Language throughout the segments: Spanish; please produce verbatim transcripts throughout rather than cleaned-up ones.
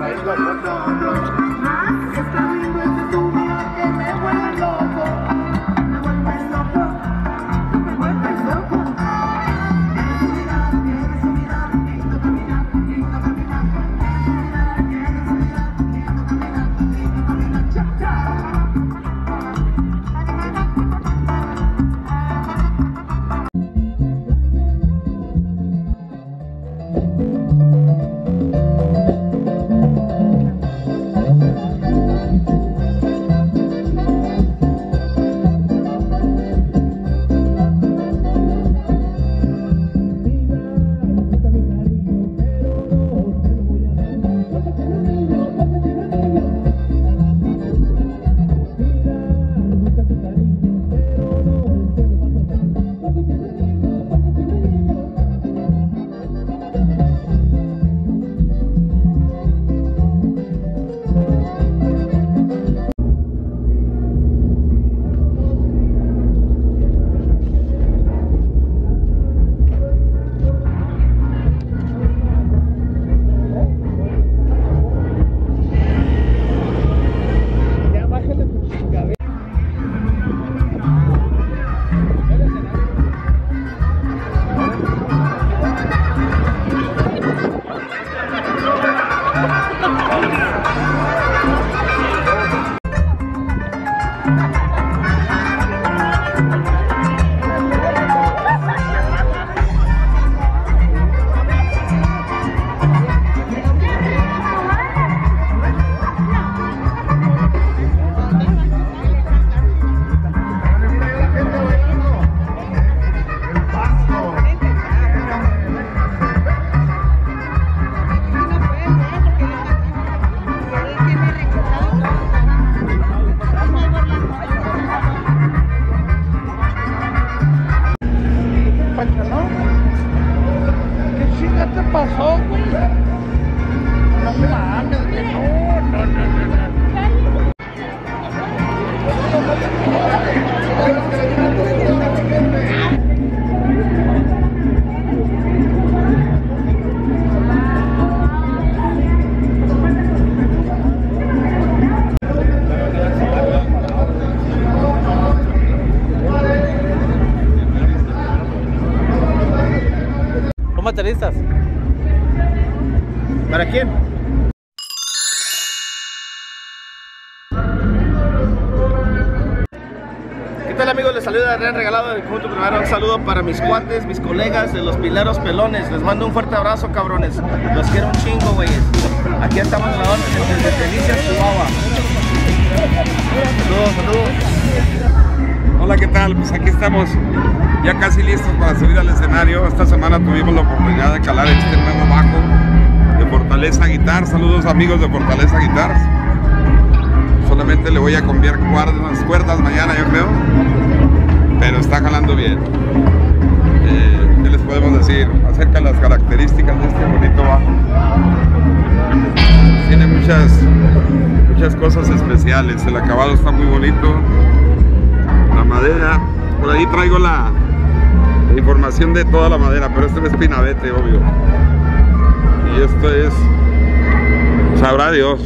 bateristas. ¿Para quién? ¿Qué tal, amigos? Les saluda Adrián Regalado del Conjunto Primavera. Un saludo para mis cuates, mis colegas de los Pileros Pelones. Les mando un fuerte abrazo, cabrones. Los quiero un chingo, güeyes. Aquí estamos en la orden desde Delicias, Chihuahua. Saludos, saludos. Hola, ¿qué tal? Pues aquí estamos ya casi listos para subir al escenario. Esta semana tuvimos la oportunidad de calar este nuevo bajo de Fortaleza Guitar. Saludos, amigos de Fortaleza Guitars. Solamente le voy a cambiar cuerdas, cuerdas mañana, yo creo, pero está jalando bien. Eh, ¿Qué les podemos decir acerca de las características de este bonito bajo? Tiene muchas, muchas cosas especiales. El acabado está muy bonito. La madera, por ahí traigo la, la información de toda la madera, pero esto es pinabete, obvio. Y esto es, sabrá Dios.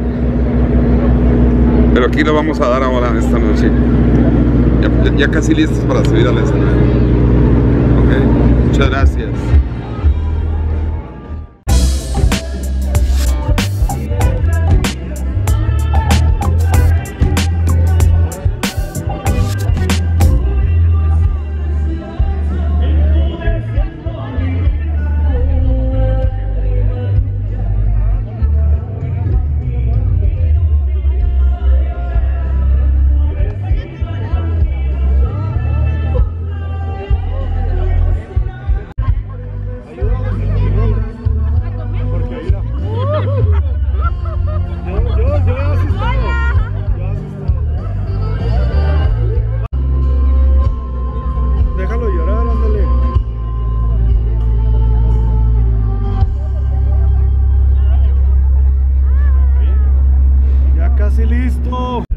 Pero aquí lo vamos a dar ahora esta noche. Ya, ya, ya casi listos para subir al escenario. Ok, muchas gracias. Casi listo.